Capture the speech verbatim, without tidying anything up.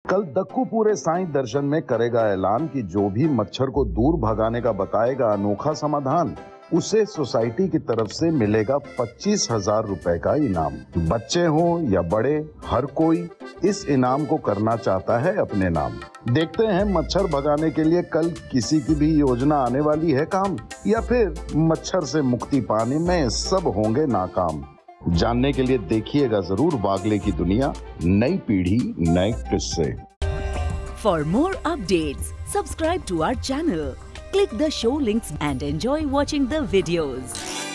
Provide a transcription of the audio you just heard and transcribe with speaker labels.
Speaker 1: कल दक्कू पूरे साईं दर्शन में करेगा ऐलान कि जो भी मच्छर को दूर भगाने का बताएगा अनोखा समाधान, उसे सोसाइटी की तरफ से मिलेगा पच्चीस हजार रुपए का इनाम। बच्चे हों या बड़े, हर कोई इस इनाम को करना चाहता है अपने नाम। देखते हैं मच्छर भगाने के लिए कल किसी की भी योजना आने वाली है काम, या फिर मच्छर से मुक्ति पाने में सब होंगे नाकाम। जानने के लिए देखिएगा जरूर वागले की दुनिया, नई पीढ़ी नए किस्से।
Speaker 2: For more updates subscribe to our channel, click the show links and enjoy watching the videos.